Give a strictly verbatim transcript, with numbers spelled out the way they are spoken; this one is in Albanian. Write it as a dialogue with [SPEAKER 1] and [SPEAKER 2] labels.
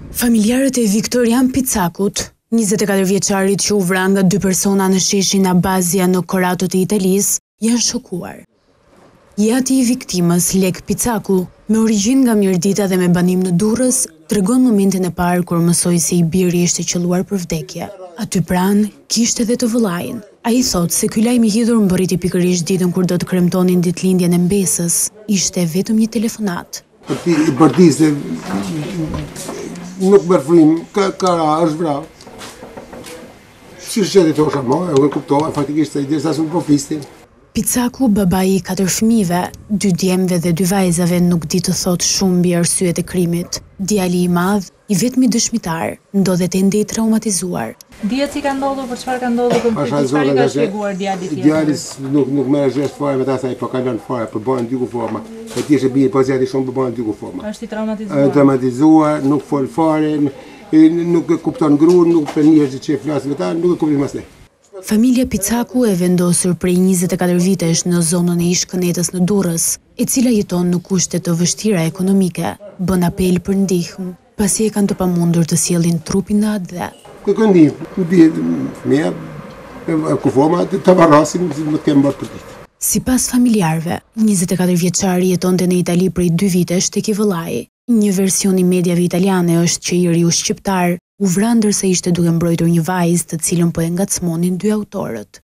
[SPEAKER 1] Familjarët e Viktorian Picakut, njëzet e katër vjeçarit që u vra nga dy persona në sheshin Abazia në Korato të Italisë, janë shokuar. Jati i viktimës, Lek Picaku, me origjinë nga Mirdita dhe me banim në Durrës, tregon momentin e parë kur mësoi se i biri ishte qelluar për vdekje. Aty pranë kishte edhe të vëllain. Ai thotë se ky lajm i hidhur mbërriti pikërisht ditën kur do të kremtonin ditëlindjen e mbesës. Ishte vetëm një telefonat.
[SPEAKER 2] Ti i bardisë nuk merr frim, ka ka është vrau. Si shëti tosha mo, e u kuptova faktikisht se derisa sun po fistin.
[SPEAKER 1] Picaku, babai i katër fëmijëve, dy djemve dhe dy vajzave, nuk di të thotë shumë mbi arsyet e krimit. Djali i madh, i vetmi dëshmitar, ndodhet ende i traumatizuar.
[SPEAKER 3] Dihet si ka ndodhur, për çfarë ka ndodhur, për çfarë ka shpjeguar djali tjetër.
[SPEAKER 2] Djali nuk nuk merr gest fare me ta sa i po kalon fare, për bën dy kuforma. Po ti je bie pozicioni shumë për bën dy kuforma.
[SPEAKER 3] Është i traumatizuar.
[SPEAKER 2] Është traumatizuar, nuk fol fare, nuk e kupton gruan, nuk e njeh që flas me ta, nuk e kupton më së.
[SPEAKER 1] Familja Picaku e vendosur prej njëzet e katër vitesh në zonën e Ish-Kënetës në Durrës, e cila jeton në kushte të vështira ekonomike, bën apel për ndihmë, pasi e kanë të pamundur të sjellin trupin në atë dhe.
[SPEAKER 2] Ku këndim, ku dihet fëmia, ku forma të varrasim, më të kemë bërë për ditë.
[SPEAKER 1] Sipas familjarëve, njëzet e katër vjeçari jetonte në Itali prej dy vitesh tek i vëllai. Një version i mediave italiane është që i riu shqiptar u vra ndërsa ishte duke mbrojtur një vajzë të cilën po e ngacmonin dy autorët.